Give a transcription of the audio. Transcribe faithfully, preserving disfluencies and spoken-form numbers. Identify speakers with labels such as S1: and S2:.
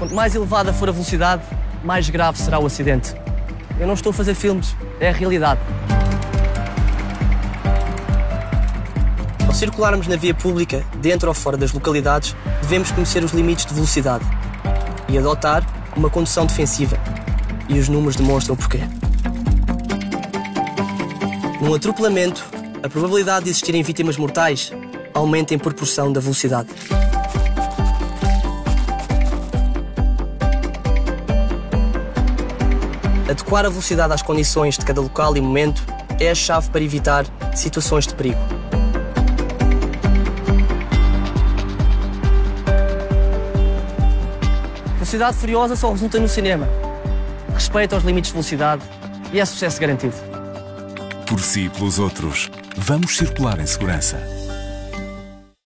S1: Quanto mais elevada for a velocidade, mais grave será o acidente. Eu não estou a fazer filmes, é a realidade.
S2: Ao circularmos na via pública, dentro ou fora das localidades, devemos conhecer os limites de velocidade e adotar uma condução defensiva. E os números demonstram o porquê. Num atropelamento, a probabilidade de existirem vítimas mortais aumenta em proporção da velocidade. Adequar a velocidade às condições de cada local e momento é a chave para evitar situações de perigo.
S1: Velocidade furiosa só resulta no cinema. Respeito aos limites de velocidade e é sucesso garantido.
S3: Por si e pelos outros, vamos circular em segurança.